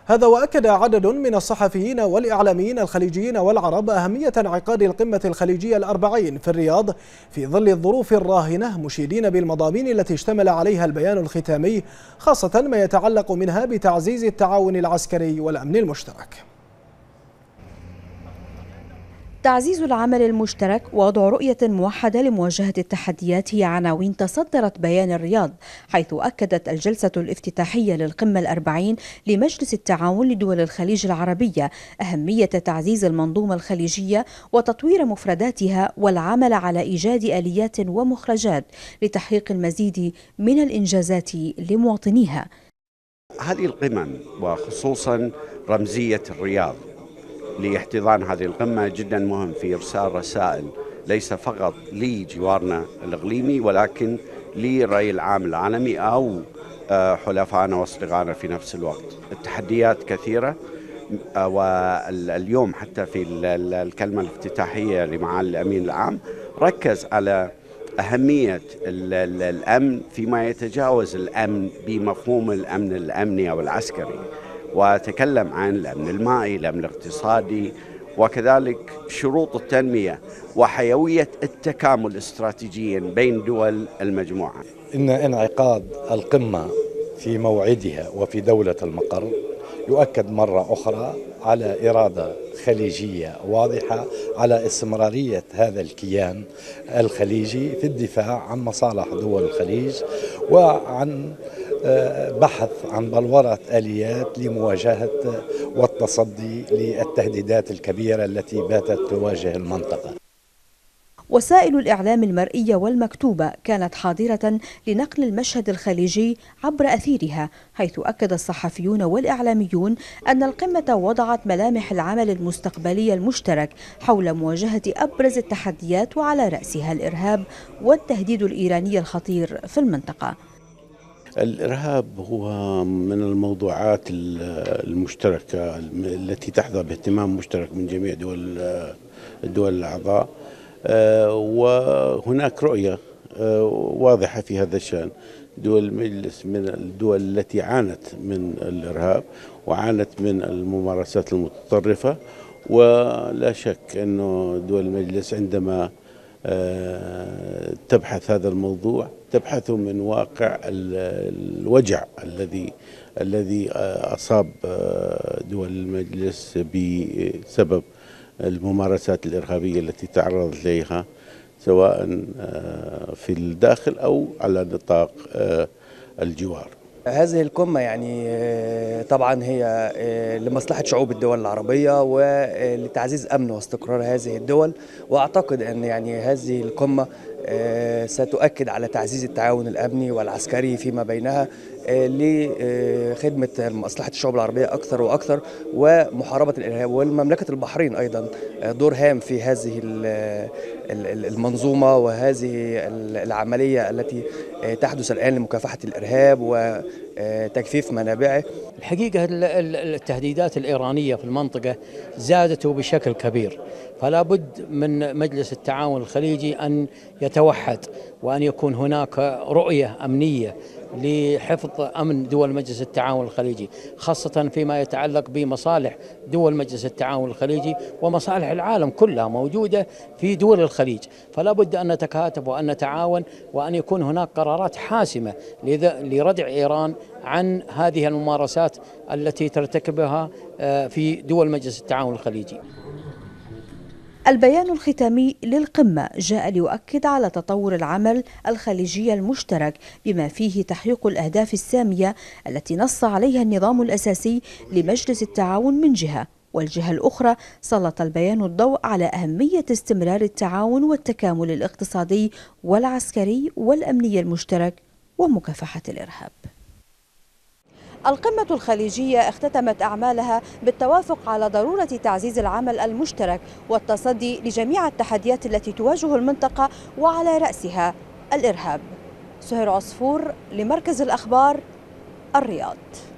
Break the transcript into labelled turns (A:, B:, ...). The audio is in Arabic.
A: هذا وأكد عدد من الصحفيين والإعلاميين الخليجيين والعرب أهمية انعقاد القمة الخليجية الأربعين في الرياض في ظل الظروف الراهنة، مشيدين بالمضامين التي اشتمل عليها البيان الختامي، خاصة ما يتعلق منها بتعزيز التعاون العسكري والأمن المشترك.
B: تعزيز العمل المشترك ووضع رؤية موحدة لمواجهة التحديات هي عناوين تصدرت بيان الرياض، حيث أكدت الجلسة الافتتاحية للقمة الأربعين لمجلس التعاون لدول الخليج العربية أهمية تعزيز المنظومة الخليجية وتطوير مفرداتها والعمل على إيجاد آليات ومخرجات لتحقيق المزيد من الإنجازات لمواطنيها.
C: هذه القمم وخصوصا رمزية الرياض لاحتضان هذه القمة جدا مهم في إرسال رسائل ليس فقط لجوارنا الإقليمي ولكن للرأي العام العالمي أو حلفائنا واصدقائنا في نفس الوقت. التحديات كثيرة، واليوم حتى في الكلمة الافتتاحية لمعالي الأمين العام ركز على أهمية الأمن فيما يتجاوز الأمن بمفهوم الأمن الأمني أو العسكري، وتكلم عن الأمن المائي، الأمن الاقتصادي، وكذلك شروط التنمية وحيوية التكامل استراتيجيا بين دول المجموعة.
D: إن انعقاد القمة في موعدها وفي دولة المقر يؤكد مرة أخرى على إرادة خليجية واضحة على استمرارية هذا الكيان الخليجي في الدفاع عن مصالح دول الخليج وعن بحث عن بلورة آليات لمواجهة والتصدي للتهديدات الكبيرة التي باتت تواجه المنطقة.
B: وسائل الإعلام المرئية والمكتوبة كانت حاضرة لنقل المشهد الخليجي عبر أثيرها، حيث أكد الصحفيون والإعلاميون أن القمة وضعت ملامح العمل المستقبلي المشترك حول مواجهة أبرز التحديات وعلى رأسها الإرهاب والتهديد الإيراني الخطير في المنطقة.
E: الإرهاب هو من الموضوعات المشتركة التي تحظى باهتمام مشترك من جميع الدول الأعضاء، وهناك رؤية واضحة في هذا الشأن. دول المجلس من الدول التي عانت من الإرهاب وعانت من الممارسات المتطرفة، ولا شك أنه دول المجلس عندما تبحث هذا الموضوع تبحث من واقع الوجع الذي أصاب دول المجلس بسبب الممارسات الإرهابية التي تعرضت إليها سواء في الداخل أو على نطاق الجوار.
F: هذه القمة يعني طبعا هي لمصلحة شعوب الدول العربية ولتعزيز أمن واستقرار هذه الدول، وأعتقد أن يعني هذه القمة ستؤكد على تعزيز التعاون الأمني والعسكري فيما بينها لخدمة مصلحة الشعوب العربية أكثر وأكثر ومحاربة الإرهاب. والمملكة البحرين أيضا دور هام في هذه المنظومة وهذه العملية التي تحدث الآن لمكافحة الإرهاب وتجفيف منابعه.
G: الحقيقة التهديدات الإيرانية في المنطقة زادت بشكل كبير، فلا بد من مجلس التعاون الخليجي أن يتوحد وأن يكون هناك رؤية أمنية لحفظ أمن دول مجلس التعاون الخليجي، خاصة فيما يتعلق بمصالح دول مجلس التعاون الخليجي ومصالح العالم كلها موجودة في دول الخليج. فلا بد أن نتكاتف وأن نتعاون وأن يكون هناك قرارات حاسمة لردع إيران عن هذه الممارسات التي ترتكبها في دول مجلس التعاون الخليجي.
B: البيان الختامي للقمة جاء ليؤكد على تطور العمل الخليجي المشترك بما فيه تحقيق الأهداف السامية التي نص عليها النظام الأساسي لمجلس التعاون من جهة، والجهة الأخرى سلط البيان الضوء على أهمية استمرار التعاون والتكامل الاقتصادي والعسكري والأمني المشترك ومكافحة الإرهاب. القمة الخليجية اختتمت أعمالها بالتوافق على ضرورة تعزيز العمل المشترك والتصدي لجميع التحديات التي تواجه المنطقة وعلى رأسها الإرهاب. سهير عصفور لمركز الأخبار الرياض.